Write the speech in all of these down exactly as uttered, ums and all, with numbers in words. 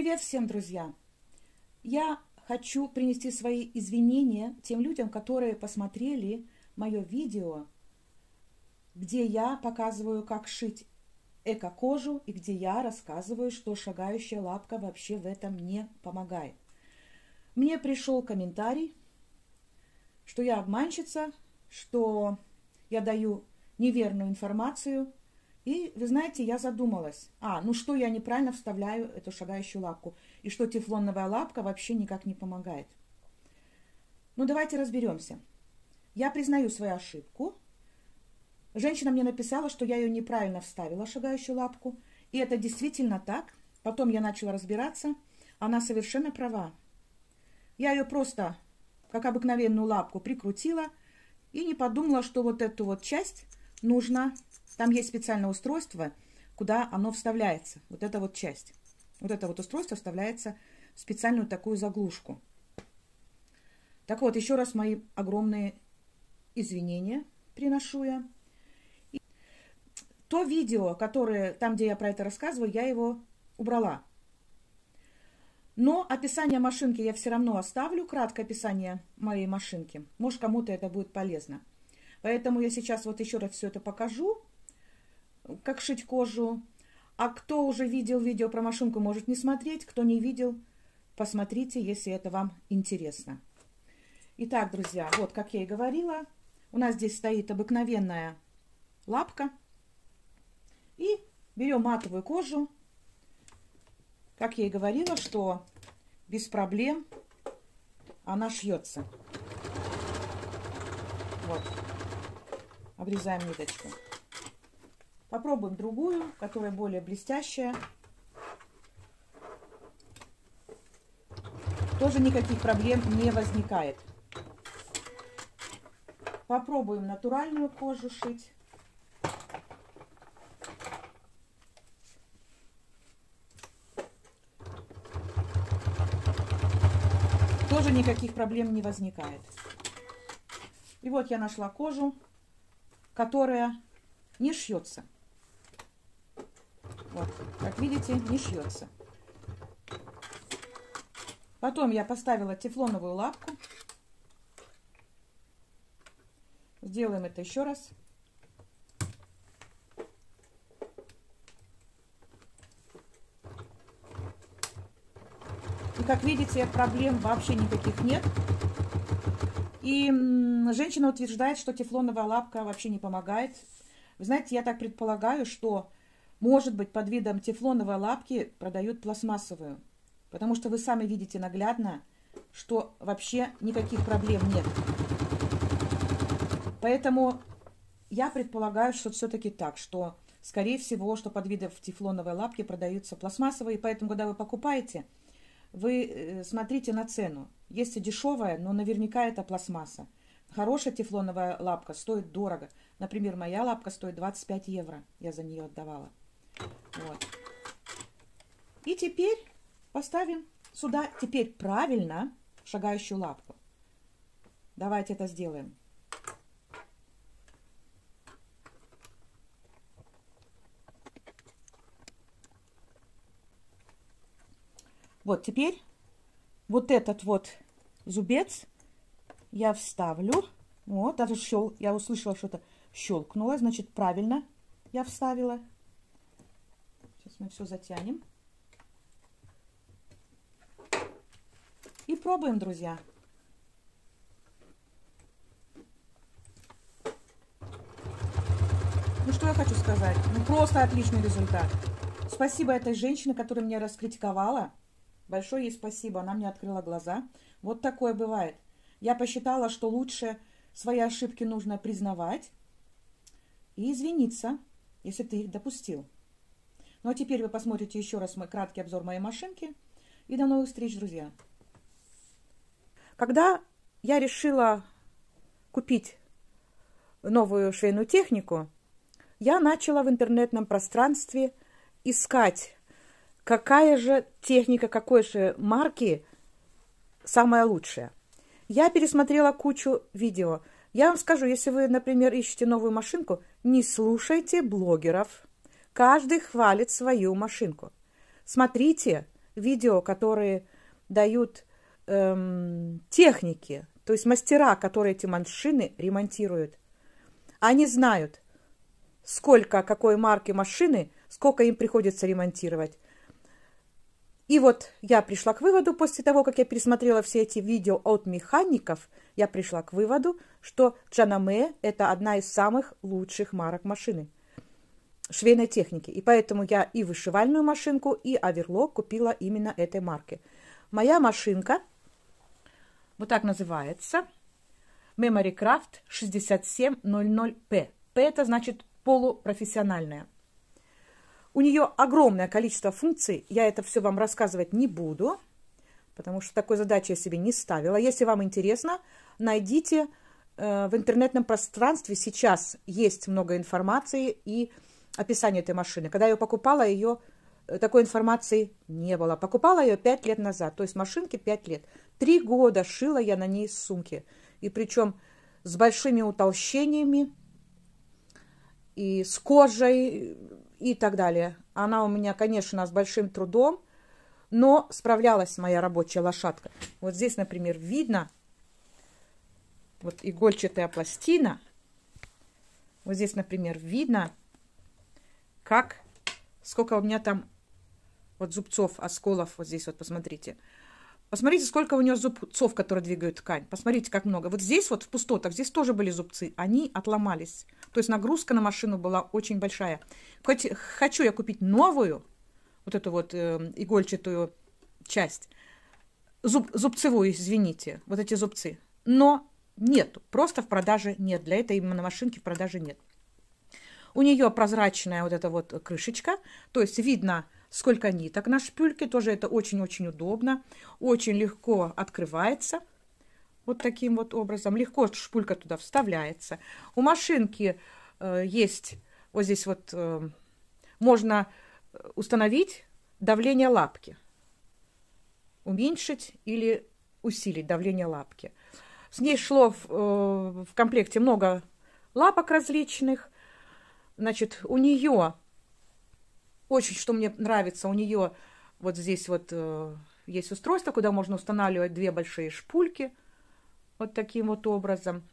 Привет всем, друзья! Я хочу принести свои извинения тем людям, которые посмотрели мое видео, где я показываю, как шить эко-кожу, и где я рассказываю, что шагающая лапка вообще в этом не помогает. Мне пришел комментарий, что я обманщица, что я даю неверную информацию. И, вы знаете, я задумалась, а, ну что я неправильно вставляю эту шагающую лапку, и что тефлоновая лапка вообще никак не помогает. Ну, давайте разберемся. Я признаю свою ошибку. Женщина мне написала, что я ее неправильно вставила, шагающую лапку, и это действительно так. Потом я начала разбираться, она совершенно права. Я ее просто, как обыкновенную лапку, прикрутила и не подумала, что вот эту вот часть нужно... Там есть специальное устройство, куда оно вставляется. Вот эта вот часть. Вот это вот устройство вставляется в специальную такую заглушку. Так вот, еще раз мои огромные извинения приношу я. И то видео, которое там, где я про это рассказываю, я его убрала. Но описание машинки я все равно оставлю, краткое описание моей машинки. Может, кому-то это будет полезно. Поэтому я сейчас вот еще раз все это покажу, как шить кожу. А кто уже видел видео про машинку, может не смотреть. Кто не видел, посмотрите, если это вам интересно. Итак, друзья, вот как я и говорила, у нас здесь стоит обыкновенная лапка. И берем матовую кожу. Как я и говорила, что без проблем она шьется. Вот. Обрезаем ниточку. Попробуем другую, которая более блестящая. Тоже никаких проблем не возникает. Попробуем натуральную кожу шить. Тоже никаких проблем не возникает. И вот я нашла кожу, которая не шьется. Вот, как видите, не шьется. Потом я поставила тефлоновую лапку. Сделаем это еще раз. И как видите, проблем вообще никаких нет. И женщина утверждает, что тефлоновая лапка вообще не помогает. Вы знаете, я так предполагаю, что, может быть, под видом тефлоновой лапки продают пластмассовую. Потому что вы сами видите наглядно, что вообще никаких проблем нет. Поэтому я предполагаю, что все-таки так, что, скорее всего, что под видом тефлоновой лапки продаются пластмассовые. Поэтому, когда вы покупаете, вы смотрите на цену. Есть и дешевая, но наверняка это пластмасса. Хорошая тефлоновая лапка стоит дорого. Например, моя лапка стоит двадцать пять евро. Я за нее отдавала. Вот. И теперь поставим сюда теперь правильно шагающую лапку. Давайте это сделаем. Вот теперь вот этот вот зубец я вставлю. Вот, даже щел, я услышала, что это щелкнуло. Значит, правильно я вставила. Сейчас мы все затянем. И пробуем, друзья. Ну, что я хочу сказать? Ну, просто отличный результат. Спасибо этой женщине, которая меня раскритиковала. Большое ей спасибо, она мне открыла глаза. Вот такое бывает. Я посчитала, что лучше свои ошибки нужно признавать и извиниться, если ты их допустил. Ну а теперь вы посмотрите еще раз мой краткий обзор моей машинки. И до новых встреч, друзья. Когда я решила купить новую швейную технику, я начала в интернетном пространстве искать, какая же техника, какой же марки самая лучшая. Я пересмотрела кучу видео. Я вам скажу, если вы, например, ищете новую машинку, не слушайте блогеров. Каждый хвалит свою машинку. Смотрите видео, которые дают эм, техники, то есть мастера, которые эти машины ремонтируют. Они знают, сколько, какой марки машины, сколько им приходится ремонтировать. И вот я пришла к выводу, после того, как я пересмотрела все эти видео от механиков, я пришла к выводу, что Джанаме – это одна из самых лучших марок машины, швейной техники. И поэтому я и вышивальную машинку, и оверлок купила именно этой марки. Моя машинка вот так называется. Memory Craft шестьдесят семь ноль ноль пэ. P – это значит полупрофессиональная. У нее огромное количество функций. Я это все вам рассказывать не буду, потому что такой задачи я себе не ставила. Если вам интересно, найдите э, в интернетном пространстве. Сейчас есть много информации и описание этой машины. Когда я ее покупала, ее такой информации не было. Покупала ее пять лет назад, то есть машинке пять лет. Три года шила я на ней сумки. И причем с большими утолщениями, и с кожей, и так далее. Она у меня, конечно, с большим трудом, но справлялась моя рабочая лошадка. Вот здесь, например, видно, вот игольчатая пластина. Вот здесь, например, видно, как, сколько у меня там вот зубцов, осколов. Вот здесь вот, посмотрите. Посмотрите, сколько у нее зубцов, которые двигают ткань. Посмотрите, как много. Вот здесь вот в пустотах, здесь тоже были зубцы. Они отломались. То есть нагрузка на машину была очень большая. Хоть хочу я купить новую, вот эту вот э, игольчатую часть, зуб, зубцевую, извините, вот эти зубцы. Но нет, просто в продаже нет. Для этой именно машинки в продаже нет. У нее прозрачная вот эта вот крышечка, то есть видно, сколько ниток на шпюльке. Тоже это очень-очень удобно. Очень легко открывается. Вот таким вот образом. Легко шпулька туда вставляется. У машинки э, есть вот здесь вот э, можно установить давление лапки. Уменьшить или усилить давление лапки. С ней шло в, э, в комплекте много лапок различных. Значит, у нее, очень, что мне нравится, у нее вот здесь вот э, есть устройство, куда можно устанавливать две большие шпульки. Вот таким вот образом.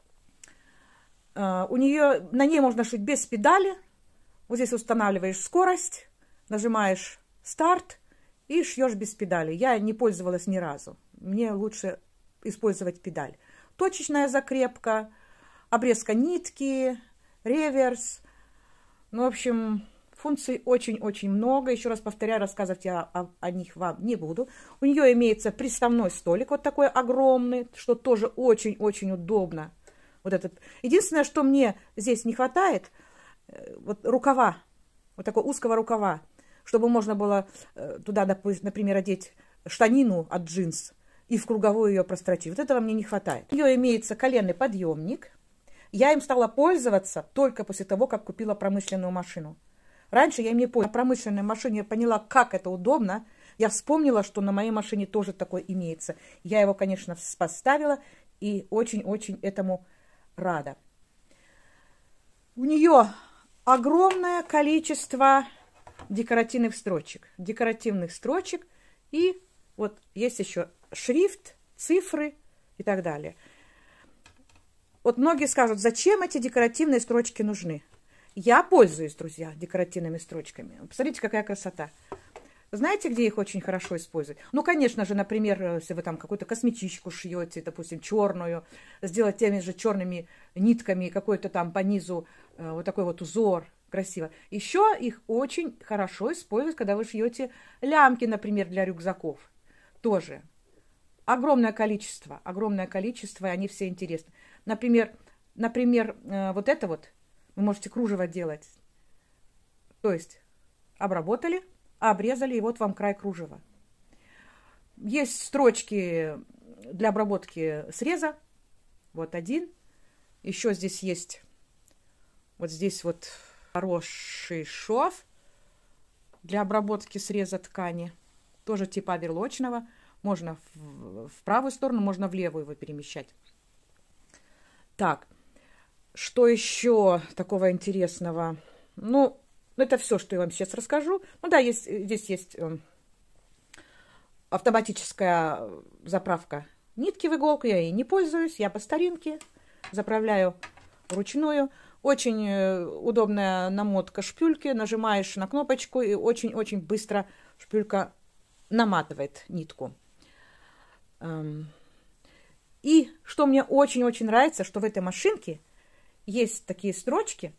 Э, у нее, на ней можно шить без педали. Вот здесь устанавливаешь скорость, нажимаешь старт и шьешь без педали. Я не пользовалась ни разу. Мне лучше использовать педаль. Точечная закрепка, обрезка нитки, реверс. Ну, в общем, функций очень-очень много. Еще раз повторяю, рассказывать я о, о них вам не буду. У нее имеется приставной столик, вот такой огромный, что тоже очень-очень удобно. Вот этот. Единственное, что мне здесь не хватает, вот рукава, вот такого узкого рукава, чтобы можно было туда, например, одеть штанину от джинс и в круговую ее прострочить. Вот этого мне не хватает. У нее имеется коленный подъемник. Я им стала пользоваться только после того, как купила промышленную машину. Раньше я им не пользовалась. На промышленной машине я поняла, как это удобно. Я вспомнила, что на моей машине тоже такой имеется. Я его, конечно, поставила и очень-очень этому рада. У нее огромное количество декоративных строчек. Декоративных строчек. И вот есть еще шрифт, цифры и так далее. Вот многие скажут, зачем эти декоративные строчки нужны? Я пользуюсь, друзья, декоративными строчками. Посмотрите, какая красота. Знаете, где их очень хорошо использовать? Ну, конечно же, например, если вы там какую-то косметичку шьете, допустим, черную, сделать теми же черными нитками какой-то там по низу э, вот такой вот узор, красиво. Еще их очень хорошо использовать, когда вы шьете лямки, например, для рюкзаков. Тоже. Огромное количество, огромное количество, и они все интересны. Например, например, э, вот это вот вы можете кружево делать. То есть обработали, обрезали, и вот вам край кружева. Есть строчки для обработки среза. Вот один. Еще здесь есть вот здесь вот хороший шов для обработки среза ткани. Тоже типа оверлочного. Можно в, в правую сторону, можно в левую его перемещать. Так, что еще такого интересного? Ну, это все, что я вам сейчас расскажу. Ну да, есть, здесь есть э, автоматическая заправка нитки в иголку, я ей не пользуюсь, я по старинке заправляю вручную. Очень удобная намотка шпюльки, нажимаешь на кнопочку и очень-очень быстро шпюлька наматывает нитку. И что мне очень-очень нравится, что в этой машинке есть такие строчки.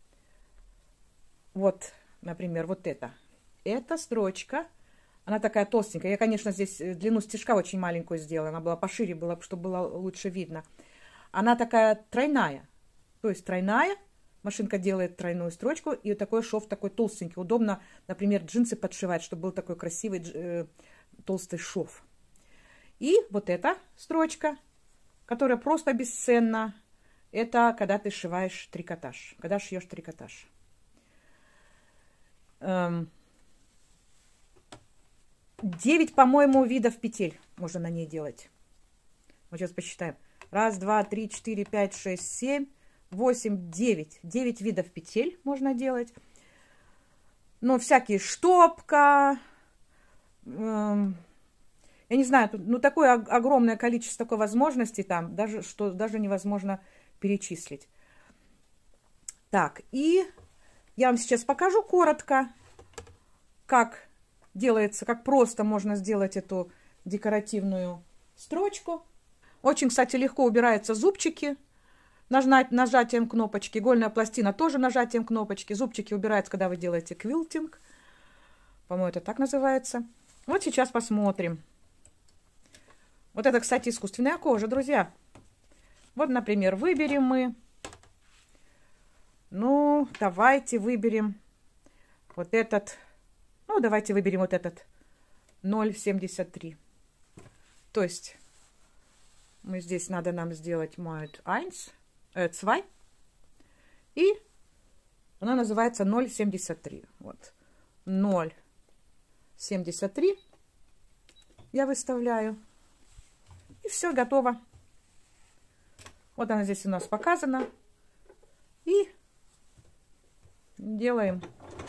Вот, например, вот это. Эта строчка, она такая толстенькая. Я, конечно, здесь длину стежка очень маленькую сделала. Она была пошире, была, чтобы было лучше видно. Она такая тройная. То есть тройная. Машинка делает тройную строчку. И такой шов такой толстенький. Удобно, например, джинсы подшивать, чтобы был такой красивый э, толстый шов. И вот эта строчка, которая просто бесценна. Это когда ты сшиваешь трикотаж. Когда шьешь трикотаж. Девять, по-моему, видов петель можно на ней делать. Вот сейчас посчитаем. Раз, два, три, четыре, пять, шесть, семь, восемь, девять. Девять видов петель можно делать. Но всякие штопка. Эм, я не знаю, тут, ну такое огромное количество такой возможностей там, даже, что даже невозможно перечислить. Так, и я вам сейчас покажу коротко, как делается, как просто можно сделать эту декоративную строчку. Очень, кстати, легко убираются зубчики нажать, нажатием кнопочки. Игольная пластина тоже нажатием кнопочки. Зубчики убираются, когда вы делаете квилтинг. По-моему, это так называется. Вот сейчас посмотрим. Вот это, кстати, искусственная кожа, друзья. Вот, например, выберем мы. Ну, давайте выберем вот этот. Ну, давайте выберем вот этот ноль семьдесят три. То есть мы здесь надо нам сделать мод один, э, два. И она называется ноль семьдесят три. Вот. ноль семьдесят три я выставляю. И все, готово. Вот она здесь у нас показана. И делаем.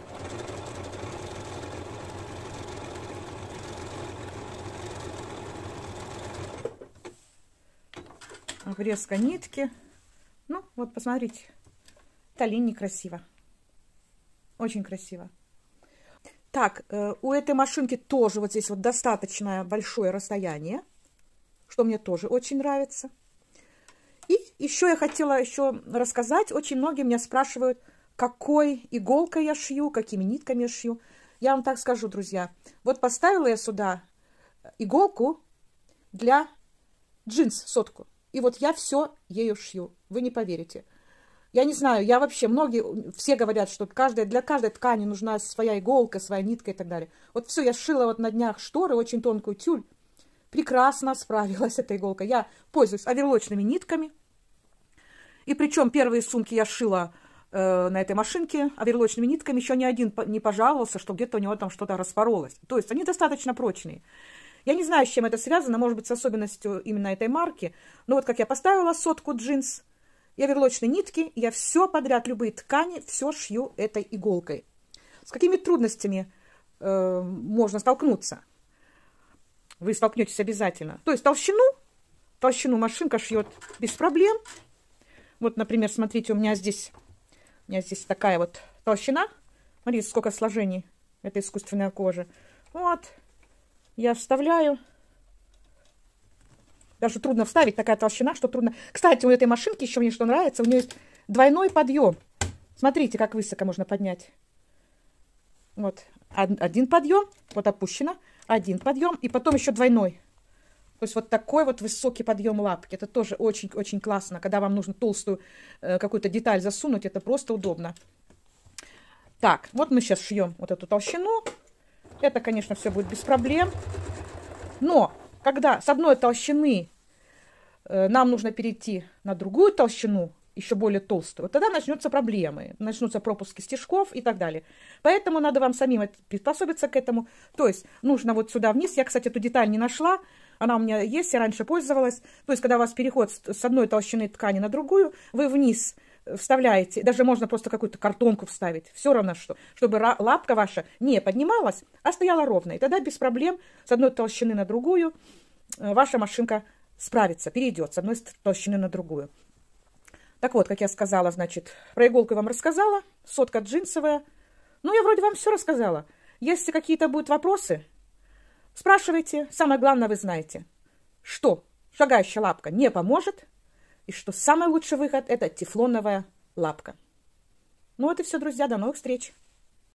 Обрезка нитки. Ну, вот посмотрите. Это линия красиво. Очень красиво. Так, э, у этой машинки тоже вот здесь вот достаточно большое расстояние, что мне тоже очень нравится. И еще я хотела еще рассказать. Очень многие меня спрашивают, какой иголкой я шью, какими нитками я шью. Я вам так скажу, друзья. Вот поставила я сюда иголку для джинс, сотку. И вот я все ею шью. Вы не поверите. Я не знаю, я вообще, многие, все говорят, что каждая, для каждой ткани нужна своя иголка, своя нитка и так далее. Вот все, я сшила вот на днях шторы, очень тонкую тюль. Прекрасно справилась эта иголка. Я пользуюсь оверлочными нитками. И причем первые сумки я шила э, на этой машинке оверлочными нитками. Еще ни один не пожаловался, что где-то у него там что-то распоролось. То есть они достаточно прочные. Я не знаю, с чем это связано. Может быть, с особенностью именно этой марки. Но вот как я поставила сотку джинс и оверлочные нитки, я все подряд, любые ткани, все шью этой иголкой. С какими трудностями э, можно столкнуться? Вы столкнетесь обязательно. То есть толщину, толщину машинка шьет без проблем. Вот, например, смотрите, у меня здесь, у меня здесь такая вот толщина. Смотрите, сколько сложений. Это искусственная кожа. Вот. Я вставляю. Даже трудно вставить, такая толщина, что трудно. Кстати, у этой машинки еще мне что нравится, у нее есть двойной подъем. Смотрите, как высоко можно поднять. Вот. Один подъем, вот опущено. Один подъем, и потом еще двойной. То есть вот такой вот высокий подъем лапки. Это тоже очень-очень классно. Когда вам нужно толстую э, какую-то деталь засунуть, это просто удобно. Так, вот мы сейчас шьем вот эту толщину. Это, конечно, все будет без проблем. Но когда с одной толщины э, нам нужно перейти на другую толщину, еще более толстую, вот тогда начнутся проблемы. Начнутся пропуски стежков и так далее. Поэтому надо вам самим приспособиться к этому. То есть нужно вот сюда вниз. Я, кстати, эту деталь не нашла. Она у меня есть, я раньше пользовалась. То есть, когда у вас переход с одной толщины ткани на другую, вы вниз вставляете, даже можно просто какую-то картонку вставить, все равно что, чтобы лапка ваша не поднималась, а стояла ровно. И тогда без проблем с одной толщины на другую ваша машинка справится, перейдет с одной толщины на другую. Так вот, как я сказала, значит, про иголку я вам рассказала, сотка джинсовая. Ну, я вроде вам все рассказала. Если какие-то будут вопросы, спрашивайте. Самое главное, вы знаете, что шагающая лапка не поможет, и что самый лучший выход – это тефлоновая лапка. Ну вот и все, друзья. До новых встреч!